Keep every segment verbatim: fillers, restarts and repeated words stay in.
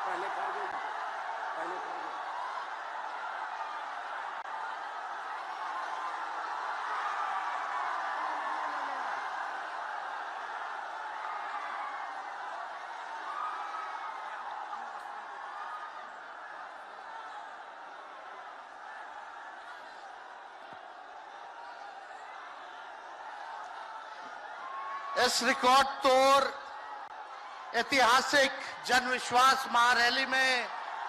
इस रिकॉर्ड तोड़ ऐतिहासिक जन विश्वास महारैली में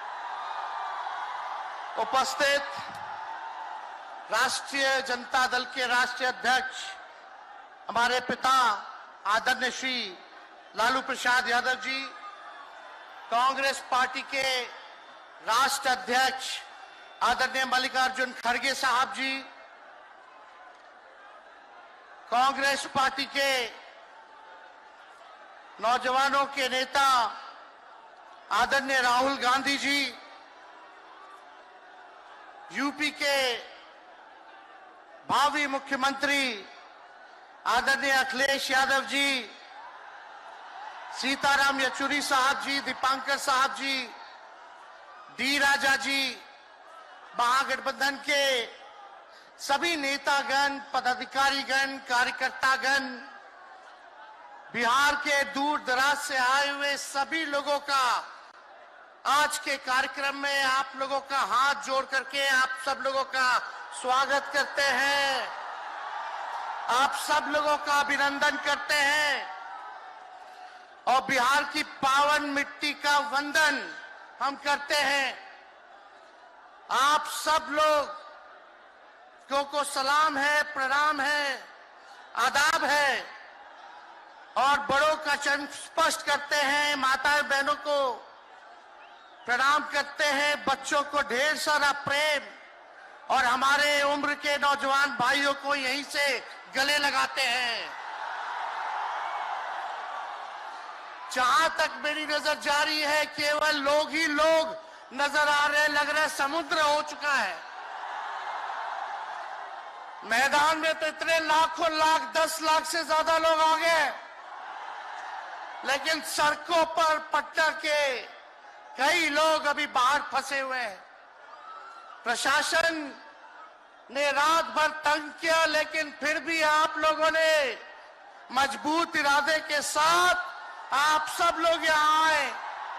उपस्थित राष्ट्रीय जनता दल के राष्ट्रीय अध्यक्ष हमारे पिता आदरणीय श्री लालू प्रसाद यादव जी, कांग्रेस पार्टी के राष्ट्र अध्यक्ष आदरणीय मल्लिकार्जुन खड़गे साहब जी, कांग्रेस पार्टी के नौजवानों के नेता आदरणीय राहुल गांधी जी, यूपी के भावी मुख्यमंत्री आदरणीय अखिलेश यादव जी, सीताराम येचुरी साहब जी, दीपांकर साहब जी, डी राजा जी, महागठबंधन के सभी नेतागण, पदाधिकारीगण, कार्यकर्तागण, बिहार के दूर दराज से आए हुए सभी लोगों का आज के कार्यक्रम में आप लोगों का हाथ जोड़ करके आप सब लोगों का स्वागत करते हैं, आप सब लोगों का अभिनंदन करते हैं और बिहार की पावन मिट्टी का वंदन हम करते हैं। आप सब लोग को, को सलाम है, प्रणाम है, आदाब है और बड़ों का चरण स्पर्श करते हैं, माताएं बहनों को प्रणाम करते हैं, बच्चों को ढेर सारा प्रेम और हमारे उम्र के नौजवान भाइयों को यहीं से गले लगाते हैं। जहां तक मेरी नजर जा रही है केवल लोग ही लोग नजर आ रहे, लग रहा है समुद्र हो चुका है। मैदान में तो इतने लाखों लाख दस लाख से ज्यादा लोग आ गए, लेकिन सड़कों पर पटना के कई लोग अभी बाहर फंसे हुए हैं। प्रशासन ने रात भर तंग किया, लेकिन फिर भी आप लोगों ने मजबूत इरादे के साथ आप सब लोग यहाँ आए,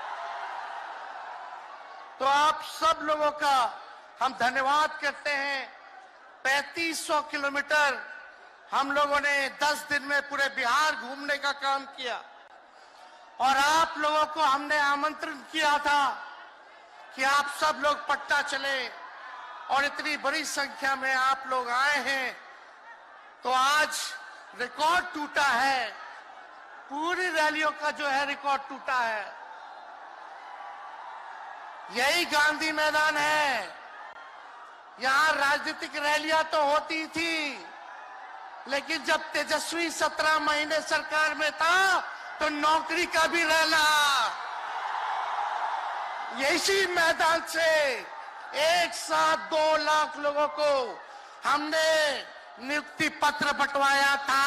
तो आप सब लोगों का हम धन्यवाद करते हैं। पैंतीस सौ किलोमीटर हम लोगों ने दस दिन में पूरे बिहार घूमने का काम किया और आप लोगों को हमने आमंत्रण किया था कि आप सब लोग पटना चले और इतनी बड़ी संख्या में आप लोग आए हैं, तो आज रिकॉर्ड टूटा है, पूरी रैलियों का जो है रिकॉर्ड टूटा है। यही गांधी मैदान है, यहाँ राजनीतिक रैलियां तो होती थी, लेकिन जब तेजस्वी सत्रह महीने सरकार में था तो नौकरी का भी रैला इसी मैदान से एक साथ दो लाख लोगों को हमने नियुक्ति पत्र बंटवाया था,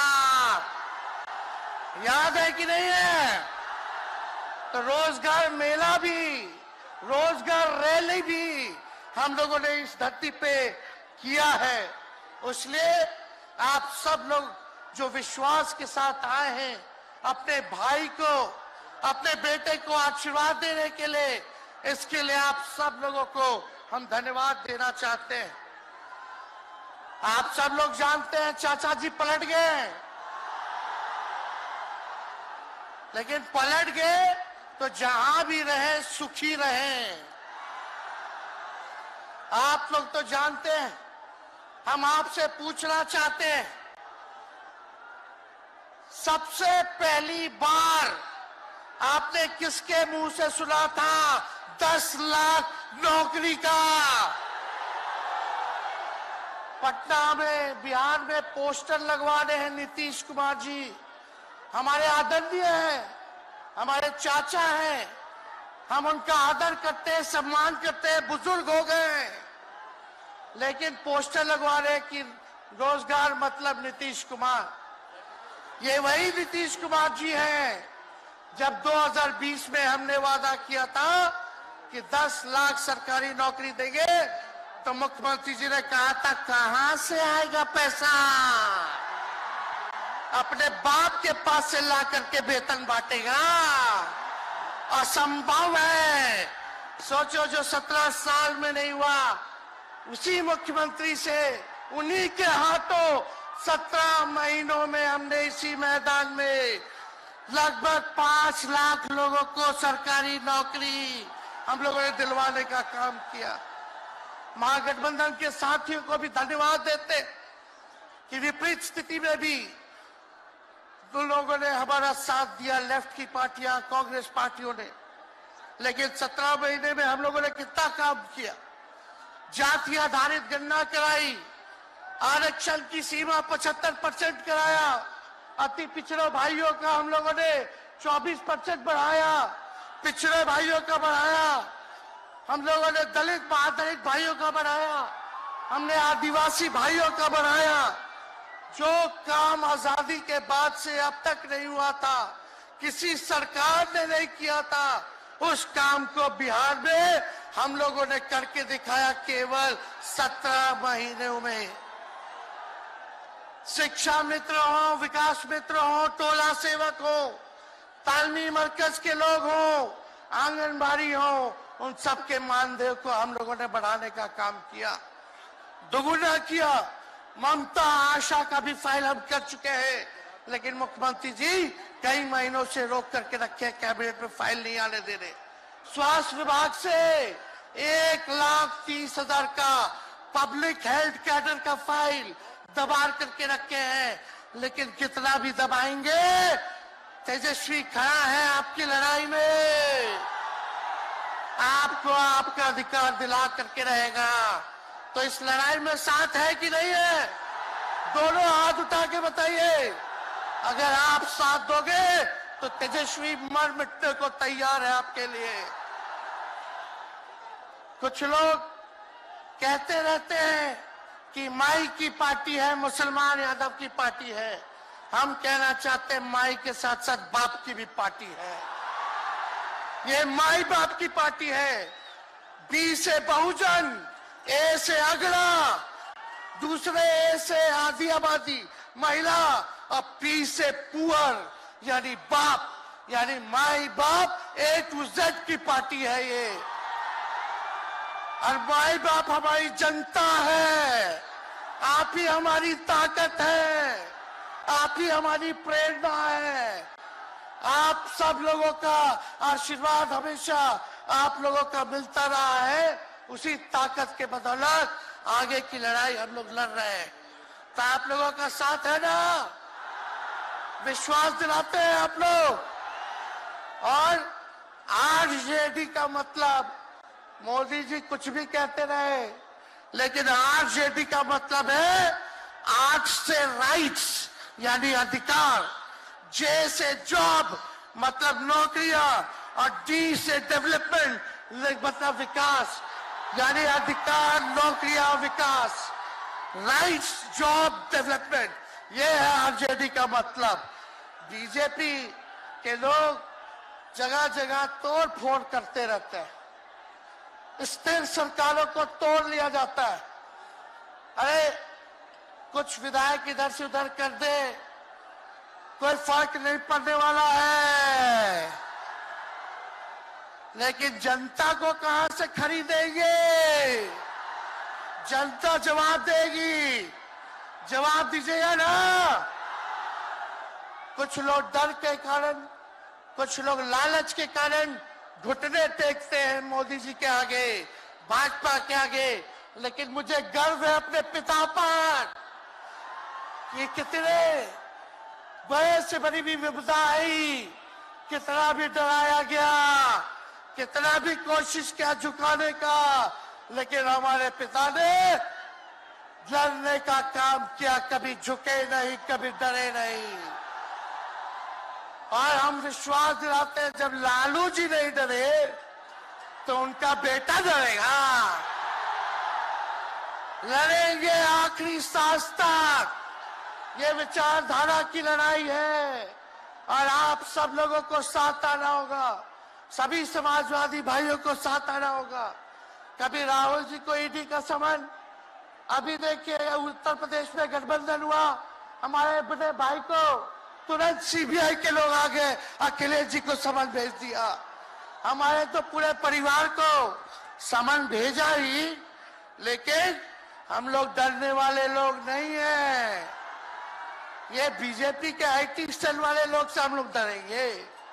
याद है कि नहीं है? तो रोजगार मेला भी, रोजगार रैली भी हम लोगों ने इस धरती पे किया है। इसलिए आप सब लोग जो विश्वास के साथ आए हैं, अपने भाई को, अपने बेटे को आशीर्वाद देने के लिए, इसके लिए आप सब लोगों को हम धन्यवाद देना चाहते हैं। आप सब लोग जानते हैं चाचा जी पलट गए, लेकिन पलट गए तो जहां भी रहे सुखी रहे। आप लोग तो जानते हैं, हम आपसे पूछना चाहते हैं, सबसे पहली बार आपने किसके मुंह से सुना था दस लाख नौकरी का? पटना में, बिहार में पोस्टर लगवाने हैं नीतीश कुमार जी, हमारे आदरणीय हैं, हमारे चाचा हैं, हम उनका आदर करते हैं, सम्मान करते हैं, बुजुर्ग हो गए, लेकिन पोस्टर लगवा रहे कि रोजगार मतलब नीतीश कुमार। ये वही नीतीश कुमार जी हैं जब दो हज़ार बीस में हमने वादा किया था कि दस लाख सरकारी नौकरी देंगे, तो मुख्यमंत्री जी ने कहा था कहां से आएगा पैसा, अपने बाप के पास से ला करके वेतन बांटेगा, असंभव है। सोचो, जो सत्रह साल में नहीं हुआ, उसी मुख्यमंत्री से, उन्हीं के हाथों सत्रह महीनों में हमने इसी मैदान में लगभग पांच लाख लोगों को सरकारी नौकरी हम लोगों ने दिलवाने का काम किया। महागठबंधन के साथियों को भी धन्यवाद देते कि विपरीत स्थिति में भी उन लोगों ने हमारा साथ दिया, लेफ्ट की पार्टियां, कांग्रेस पार्टियों ने। लेकिन सत्रह महीने में हम लोगों ने कितना काम किया। जाति आधारित गणना कराई, आरक्षण की सीमा पचहत्तर परसेंट कराया, अति पिछड़े भाइयों का हम लोगों ने चौबीस परसेंट बढ़ाया, पिछड़े भाइयों का बढ़ाया, हम लोगों ने दलित महादलित भाइयों का बढ़ाया, हमने आदिवासी भाइयों का बढ़ाया। जो काम आजादी के बाद से अब तक नहीं हुआ था, किसी सरकार ने नहीं किया था, उस काम को बिहार में हम लोगों ने करके दिखाया केवल सत्रह महीनों में। शिक्षा मित्र हो, विकास मित्र हो, टोला सेवक हो, तालमी मरकज के लोग हो, आंगनबाड़ी हो, उन सबके मानदेय को हम लोगों ने बढ़ाने का काम किया, दोगुना किया। ममता आशा का भी फाइल हम कर चुके हैं, लेकिन मुख्यमंत्री जी कई महीनों से रोक करके रखे, कैबिनेट में फाइल नहीं आने दे रहे। स्वास्थ्य विभाग से एक लाख तीस हजार का पब्लिक हेल्थ कैडर का फाइल दबा करके रखे हैं, लेकिन कितना भी दबाएंगे, तेजस्वी खड़ा है आपकी लड़ाई में, आपको आपका अधिकार दिला करके रहेगा। तो इस लड़ाई में साथ है कि नहीं है? दोनों हाथ उठा के बताइए। अगर आप साथ दोगे तो तेजस्वी मर मिटने को तैयार है आपके लिए। कुछ लोग कहते रहते हैं कि माई की पार्टी है, मुसलमान यादव की पार्टी है। हम कहना चाहते हैं माई के साथ साथ बाप की भी पार्टी है। ये माई बाप की पार्टी है। बी से बहुजन, ए से अगड़ा, दूसरे ए से आधी आबादी महिला, और पी से पुअर यानी बाप, यानी माई बाप, ए टू जेड की पार्टी है ये। और माई बाप हमारी जनता है, आप ही हमारी ताकत है, आप ही हमारी प्रेरणा है। आप सब लोगों का आशीर्वाद हमेशा आप लोगों का मिलता रहा है। उसी ताकत के बदौलत आगे की लड़ाई हम लोग लड़ रहे हैं। तो आप लोगों का साथ है ना? विश्वास दिलाते हैं आप लोग। और आरजेडी का मतलब, मोदी जी कुछ भी कहते रहे, लेकिन आरजेडी का मतलब है आर से राइट्स यानी अधिकार, जे से जॉब मतलब नौकरियां, और डी से डेवलपमेंट मतलब विकास, यानी अधिकार, नौकरियां, विकास, राइट्स, जॉब, डेवलपमेंट, ये है आरजेडी का मतलब। बीजेपी के लोग जगह जगह तोड़ फोड़ करते रहते हैं, स्थिर सरकारों को तोड़ लिया जाता है। अरे कुछ विधायक इधर से उधर कर दे, कोई फर्क नहीं पड़ने वाला है, लेकिन जनता को कहां से खरीदेंगे? जनता जवाब देगी, जवाब दीजिएगा ना। कुछ लोग डर के कारण, कुछ लोग लालच के कारण घुटने टेकते हैं मोदी जी के आगे, भाजपा के आगे, लेकिन मुझे गर्व है अपने पिता पर कि कितने बड़े से बड़ी भी विपदा आई, कितना भी डराया गया, कितना भी कोशिश किया झुकाने का, लेकिन हमारे पिता ने लड़ने का काम किया, कभी झुके नहीं, कभी डरे नहीं। और हम विश्वास दिलाते हैं जब लालू जी नहीं डरे तो उनका बेटा डरेगा। लड़ेंगे आखिरी सांस तक, ये विचारधारा की लड़ाई है और आप सब लोगों को साथ आना होगा। सभी समाजवादी भाइयों को साथ आना होगा। कभी राहुल जी को ईडी का समन, अभी देखिए उत्तर प्रदेश में गठबंधन हुआ, हमारे बड़े भाई को तुरंत सीबीआई के लोग आ गए, अखिलेश जी को समन भेज दिया। हमारे तो पूरे परिवार को समन भेजा ही, लेकिन हम लोग डरने वाले लोग नहीं हैं। ये बीजेपी के आईटी सेल वाले लोग से हम लोग डरेंगे?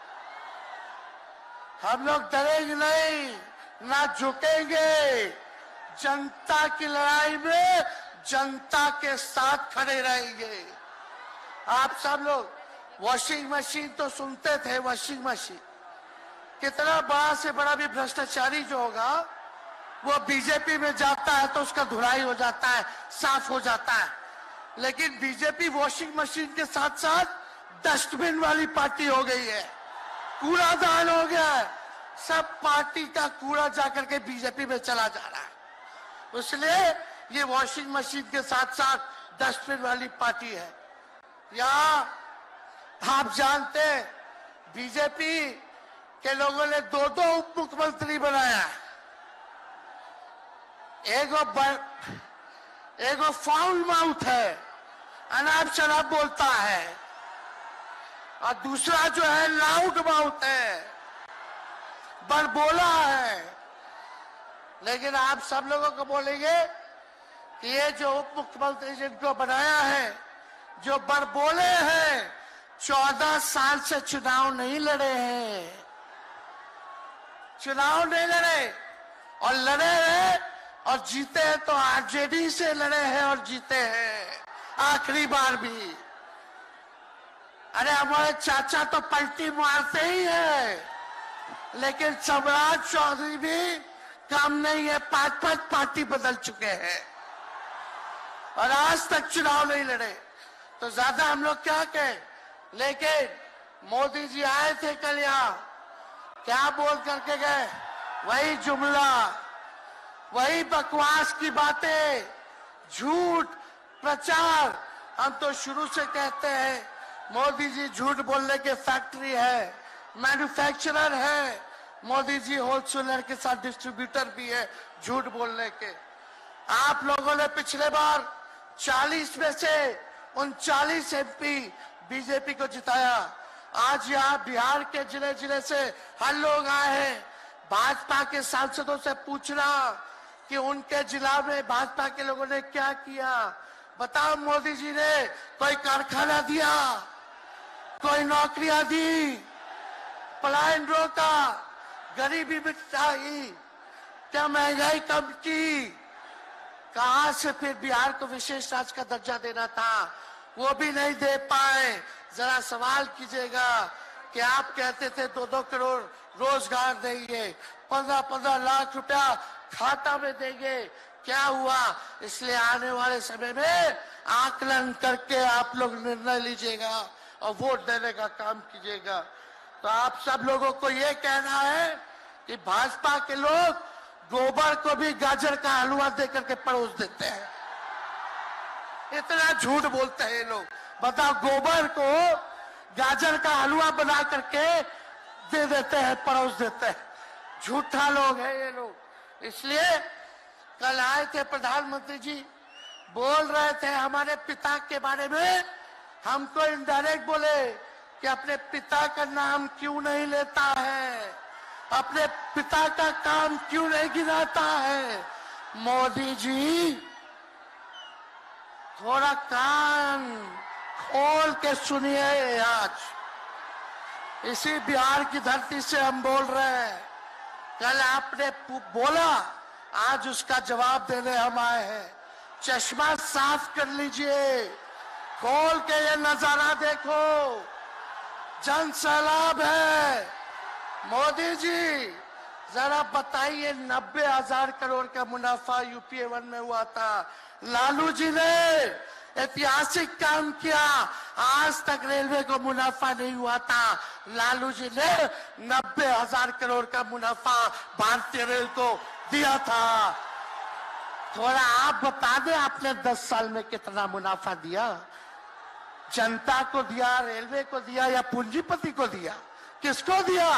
हम लोग डरेंगे नहीं, ना झुकेंगे। जनता की लड़ाई में जनता के साथ खड़े रहेंगे। आप सब लोग वॉशिंग मशीन तो सुनते थे, वॉशिंग मशीन कितना बड़ा से बड़ा भी भ्रष्टाचारी जो होगा वो बीजेपी में जाता है तो उसका धुलाई हो जाता है, साफ हो जाता है। लेकिन बीजेपी वॉशिंग मशीन के साथ साथ डस्टबिन वाली पार्टी हो गई है, कूड़ादान हो गया है। सब पार्टी का कूड़ा जाकर के बीजेपी में चला जा रहा है, इसलिए ये वॉशिंग मशीन के साथ साथ डस्टबिन वाली पार्टी है। यहाँ आप जानते हैं बीजेपी के लोगों ने दो दो उप मुख्यमंत्री बनाया। एगो एगो फाउल माउथ है, अनाप शनाप बोलता है, और दूसरा जो है लाउड माउथ है, बड़बोला है। लेकिन आप सब लोगों को बोलेंगे कि ये जो उप मुख्यमंत्री जिनको बनाया है, जो बड़बोले हैं, चौदह साल से चुनाव नहीं लड़े हैं, चुनाव नहीं लड़े, और लड़े हैं और जीते हैं तो आरजेडी से लड़े हैं और जीते हैं आखिरी बार भी। अरे हमारे चाचा तो पलटी मारते ही है, लेकिन सम्राट चौधरी भी काम नहीं है, पांच पांच पार्टी बदल चुके हैं और आज तक चुनाव नहीं लड़े। तो ज्यादा हम लोग क्या कहें, लेकिन मोदी जी आए थे कल यहाँ, क्या बोल करके गए? वही जुमला, वही बकवास की बातें, झूठ प्रचार। हम तो शुरू से कहते हैं मोदी जी झूठ बोलने के फैक्ट्री है, मैन्युफैक्चरर है। मोदी जी होलसेलर के साथ डिस्ट्रीब्यूटर भी है झूठ बोलने के। आप लोगों ने पिछले बार चालीस में से उनचालीस एमपी बीजेपी को जिताया। आज यहाँ बिहार के जिले जिले से हर लोग आए हैं भाजपा के सांसदों से पूछना कि उनके जिला में भाजपा के लोगों ने क्या किया। बताओ, मोदी जी ने कोई कारखाना दिया, कोई नौकरियां दी, पलायन रोका, गरीबी मिटाई, क्या महंगाई कम की? कहां से फिर बिहार को विशेष राज्य का दर्जा देना था, वो भी नहीं दे पाए। जरा सवाल कीजिएगा कि आप कहते थे दो दो करोड़ रोजगार देंगे, पंद्रह पंद्रह लाख रुपया खाता में देंगे, क्या हुआ? इसलिए आने वाले समय में आकलन करके आप लोग निर्णय लीजिएगा और वोट देने का काम कीजिएगा। तो आप सब लोगों को ये कहना है कि भाजपा के लोग गोबर को भी गाजर का हलवा देकर के परोस देते हैं। इतना झूठ बोलते हैं ये लोग। बताओ, गोबर को गाजर का हलवा बना करके दे देते हैं, परोस देते हैं। झूठा लोग हैं ये लोग। इसलिए कल आए थे प्रधानमंत्री जी, बोल रहे थे हमारे पिता के बारे में, हमको इनडायरेक्ट बोले कि अपने पिता का नाम क्यों नहीं लेता है, अपने पिता का काम क्यों नहीं गिनाता है। मोदी जी थोड़ा कान खोल के सुनिए। आज इसी बिहार की धरती से हम बोल रहे हैं, कल आपने बोला, आज उसका जवाब देने हम आए हैं। चश्मा साफ कर लीजिए, खोल के ये नजारा देखो, जन सैलाब है। मोदी जी जरा बताइए, नब्बे हजार करोड़ का मुनाफा यूपीए वन में हुआ था, लालू जी ने ऐतिहासिक काम किया, आज तक रेलवे को मुनाफा नहीं हुआ था। लालू जी ने नब्बे हजार करोड़ का मुनाफा भारतीय रेल को दिया था। थोड़ा आप बता दें, आपने दस साल में कितना मुनाफा दिया? जनता को दिया, रेलवे को दिया या पूंजीपति को दिया? किसको दिया?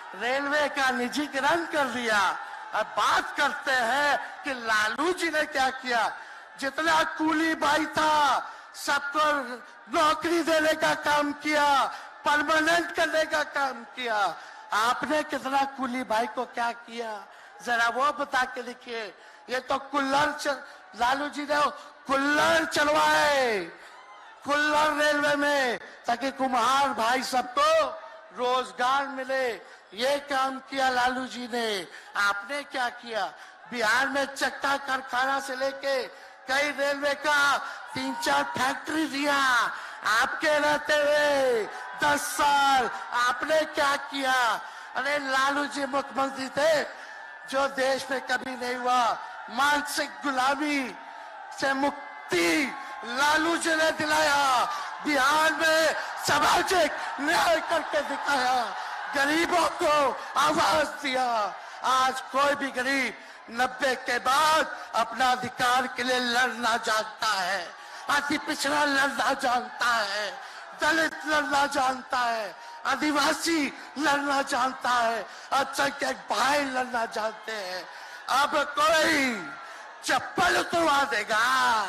रेलवे का निजीकरण कर दिया। अब बात करते हैं कि लालू जी ने क्या किया। जितना कूली भाई था सबको नौकरी देने का काम किया, परमानेंट करने का काम किया। आपने कितना कूली भाई को क्या किया, जरा वो बता के लिखिए। ये तो कुल्लर चल, लालू जी ने कुल्लर चलवाए, कुल्लर रेलवे में, ताकि कुम्हार भाई सबको रोजगार मिले। ये काम किया लालू जी ने। आपने क्या किया, बिहार में चक्का कारखाना से लेके कई रेलवे का तीन चार फैक्ट्री दिया। आपके रहते हुए दस साल आपने क्या किया। अरे लालू जी मुख्यमंत्री थे जो देश में कभी नहीं हुआ। मानसिक गुलामी से मुक्ति लालू जी ने दिलाया। बिहार में सामाजिक न्याय करके दिखाया, गरीबों को आवाज दिया। आज कोई भी गरीब नब्बे के बाद अपना अधिकार के लिए लड़ना जानता है, अति पिछड़ा लड़ना जानता है, दलित लड़ना जानता है, आदिवासी लड़ना जानता है, अल्पसंख्यक भाई लड़ना जानते हैं। अब कोई चप्पल उतरवा देगा,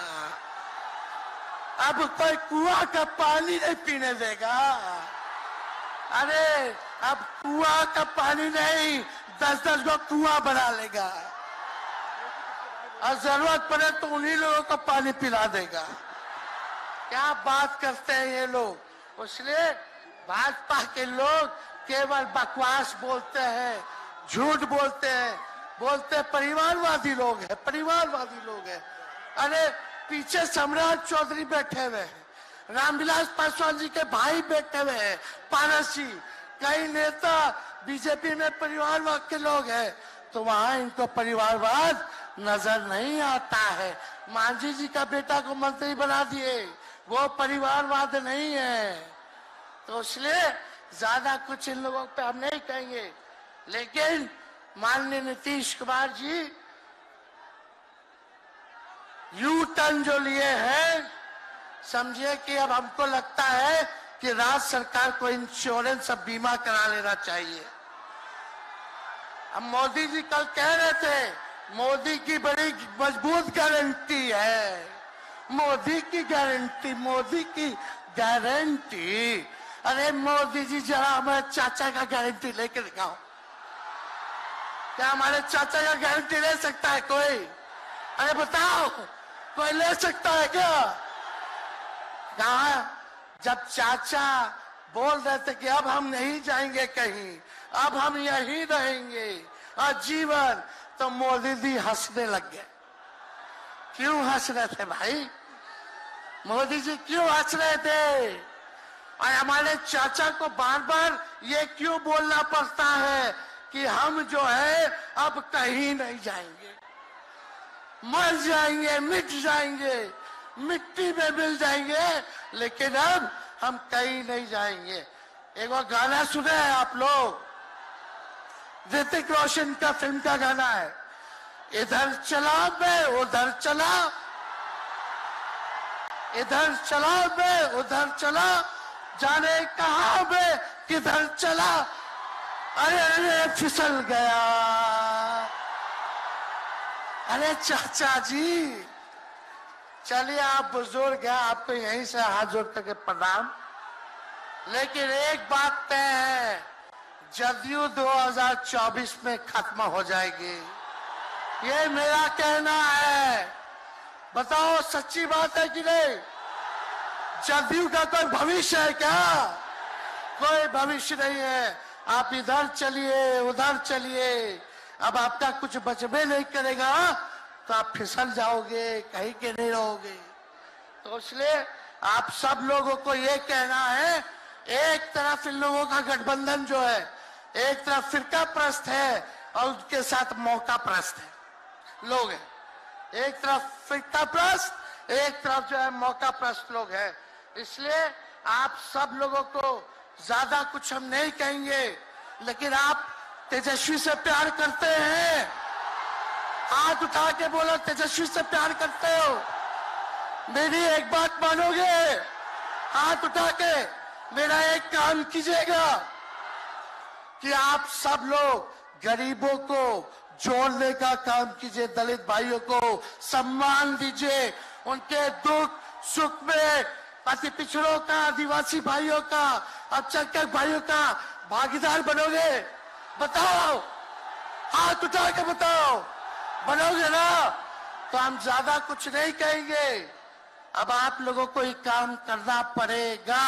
अब कोई कुआं का पानी नहीं पीने देगा। अरे अब कुआं का पानी नहीं, दस दस को कुआं बना लेगा और जरूरत पड़े तो उन्हीं लोगों को पानी पिला देगा। क्या बात करते हैं ये लोग। इसलिए भाजपा के लोग केवल बकवास बोलते हैं, झूठ बोलते हैं, बोलते परिवारवादी लोग हैं, परिवारवादी लोग हैं। अरे पीछे सम्राट चौधरी बैठे हुए हैं, रामविलास पासवान जी के भाई बैठे हुए हैं, पारस जी, कई नेता बीजेपी में परिवारवाद के लोग हैं, तो वहां इनको परिवारवाद नजर नहीं आता है। मांझी जी का बेटा को मंत्री बना दिए, वो परिवारवाद नहीं है। तो इसलिए ज्यादा कुछ इन लोगों पे हम नहीं कहेंगे। लेकिन माननीय नीतीश कुमार जी यू टर्न जो लिए हैं, समझिए कि अब हमको लगता है कि राज्य सरकार को इंश्योरेंस और बीमा करा लेना चाहिए। अब मोदी जी कल कह रहे थे मोदी की बड़ी मजबूत गारंटी है, मोदी की गारंटी, मोदी की गारंटी। अरे मोदी जी जरा हमारे चाचा का गारंटी लेके दिखाओ। क्या हमारे चाचा का गारंटी ले सकता है कोई? अरे बताओ, कोई ले सकता है क्या? कहा जब चाचा बोल रहे थे कि अब हम नहीं जाएंगे कहीं, अब हम यहीं रहेंगे आजीवन, तो मोदी जी हंसने लग गए। क्यों हंस रहे थे भाई? मोदी जी क्यों हंस रहे थे? और हमारे चाचा को बार बार ये क्यों बोलना पड़ता है कि हम जो है अब कहीं नहीं जाएंगे, मर जाएंगे, मिट जाएंगे, मिट्टी में मिल जाएंगे, लेकिन अब हम कहीं नहीं जाएंगे। एक बार गाना सुने हैं आप लोग, ऋतिक रोशन का फिल्म का गाना है, इधर चला मैं उधर चला, इधर चला मैं उधर चला, जाने कहां मैं किधर चला, अरे अरे फिसल गया। अरे चाचा जी, चलिए आप बुजुर्ग हैं, आपको यहीं से हाथ जोड़ करके प्रणाम। लेकिन एक बात तय है, जदयू दो हज़ार चौबीस में खत्म हो जाएगी, ये मेरा कहना है। बताओ सच्ची बात है कि नहीं? जदयू का कोई भविष्य है क्या? कोई भविष्य नहीं है। आप इधर चलिए उधर चलिए, अब आपका कुछ बचबे नहीं करेगा तो आप फिसल जाओगे, कहीं के नहीं रहोगे। तो इसलिए आप सब लोगों को ये कहना है, एक तरफ इन लोगों का गठबंधन जो है, एक तरफ फिरका प्रस्त है और उनके साथ मौका प्रस्त है लोग हैं। एक तरफ फिरका प्रस्त, एक तरफ जो है मौका प्रस्त लोग हैं। इसलिए आप सब लोगों को ज्यादा कुछ हम नहीं कहेंगे, लेकिन आप तेजस्वी से प्यार करते हैं? हाथ उठा के बोलो, तेजस्वी से प्यार करते हो? मेरी एक बात मानोगे? हाथ उठा के मेरा एक काम कीजिएगा, कि आप सब लोग गरीबों को जोड़ने का काम कीजिए, दलित भाइयों को सम्मान दीजिए, उनके दुख सुख में अति पिछड़ों का, आदिवासी भाइयों का, अल्पसंख्यक भाइयों का भागीदार बनोगे? बताओ, हाथ उठा के बताओ, बनोगे ना? तो हम ज्यादा कुछ नहीं कहेंगे, अब आप लोगों को ही काम करना पड़ेगा।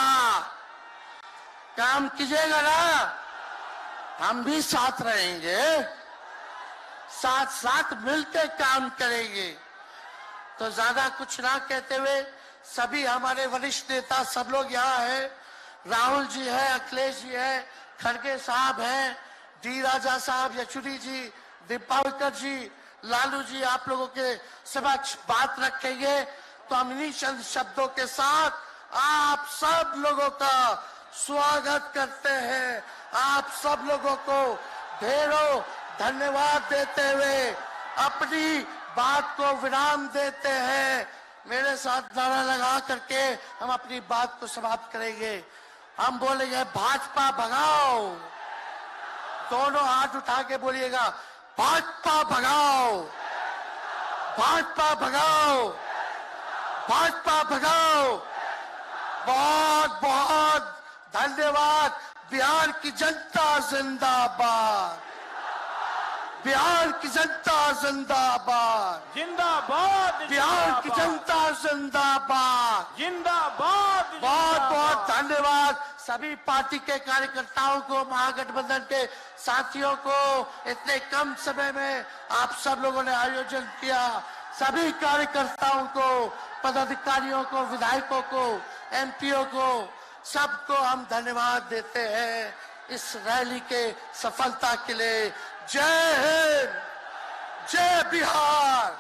काम कीजिएगा ना, हम भी साथ रहेंगे, साथ साथ मिलकर काम करेंगे। तो ज्यादा कुछ ना कहते हुए सभी हमारे वरिष्ठ नेता सब लोग यहाँ हैं, राहुल जी है, अखिलेश जी है, खड़गे साहब हैं, डी राजा साहब, येचुरी जी, दीपावकर जी, लालू जी आप लोगों के समक्ष बात रखेंगे। तो हम इन्हीं चंद शब्दों के साथ आप सब लोगों का स्वागत करते हैं, आप सब लोगों को ढेरों धन्यवाद देते हुए अपनी बात को विराम देते हैं। मेरे साथ नारा लगा करके हम अपनी बात को समाप्त करेंगे। हम बोलेंगे भाजपा भगाओ, दोनों हाथ उठा के बोलिएगा भाजपा भगाओ, भाजपा भगाओ, भाजपा भगाओ। बहुत बहुत धन्यवाद। बिहार की जनता जिंदाबाद, बिहार की जनता जिंदाबाद, जिंदाबाद, बिहार की जनता जिंदाबाद, जिंदाबाद। बहुत बहुत धन्यवाद सभी पार्टी के कार्यकर्ताओं को, महागठबंधन के साथियों को। इतने कम समय में आप सब लोगों ने आयोजन किया, सभी कार्यकर्ताओं को, पदाधिकारियों को, विधायकों को, एमपीओ को, सबको हम धन्यवाद देते हैं इस रैली के सफलता के लिए। जय हिंद, जय बिहार।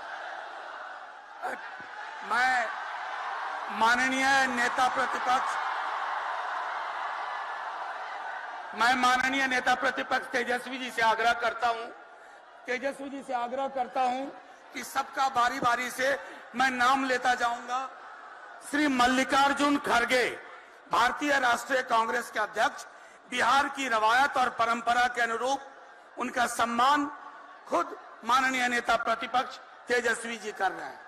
मैं माननीय नेता प्रतिपक्ष मैं माननीय नेता प्रतिपक्ष तेजस्वी जी से आग्रह करता हूं तेजस्वी जी से आग्रह करता हूं कि सबका बारी बारी से मैं नाम लेता जाऊंगा। श्री मल्लिकार्जुन खड़गे, भारतीय राष्ट्रीय कांग्रेस के अध्यक्ष, बिहार की रवायत और परंपरा के अनुरूप उनका सम्मान खुद माननीय नेता प्रतिपक्ष तेजस्वी जी कर रहे हैं।